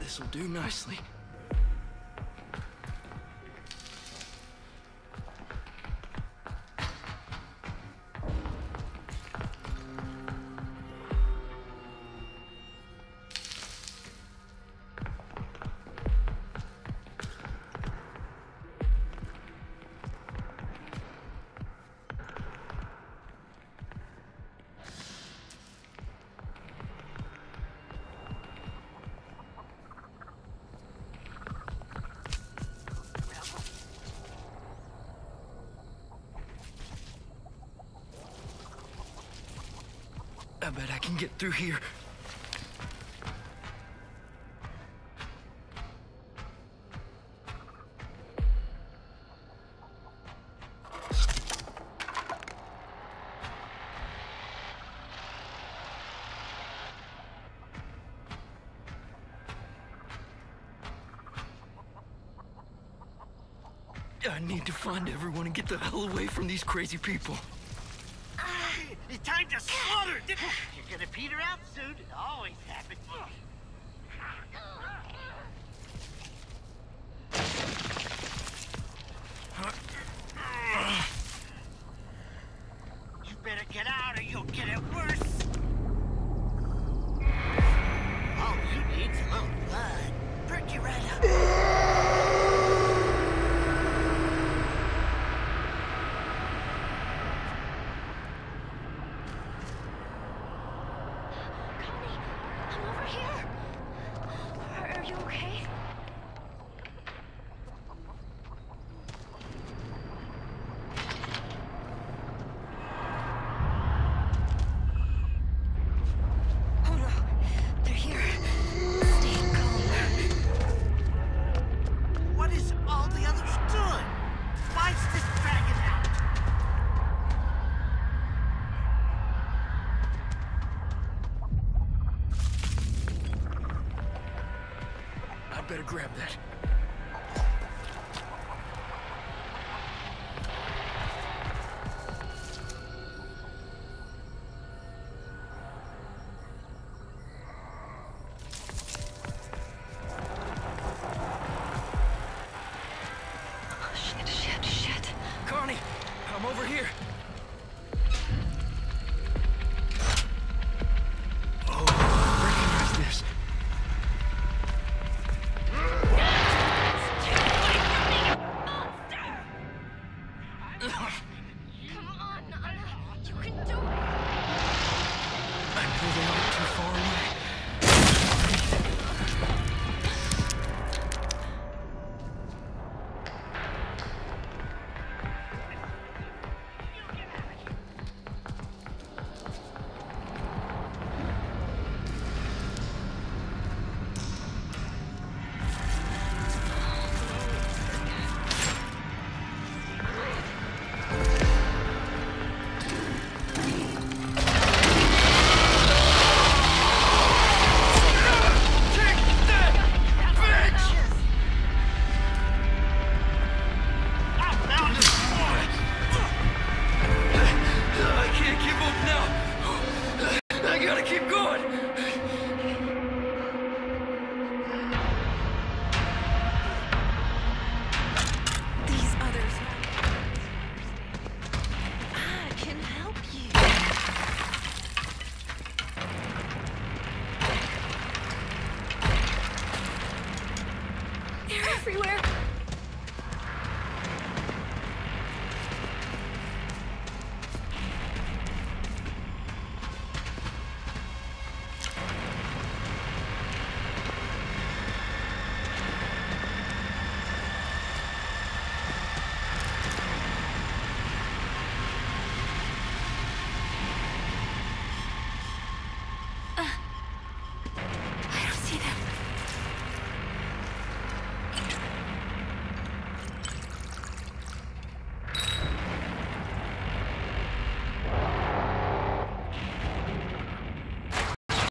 This'll do nicely. I bet I can get through here. I need to find everyone and get the hell away from these crazy people. It's time to slaughter! You're gonna peter out soon. It always happens. You better get out or you'll get it worse. Oh, you need some little blood. Perk you right up. Are you okay? Oh no, they're here. Stay calm. What is all the others doing? Why's this dragging out? I better grab that.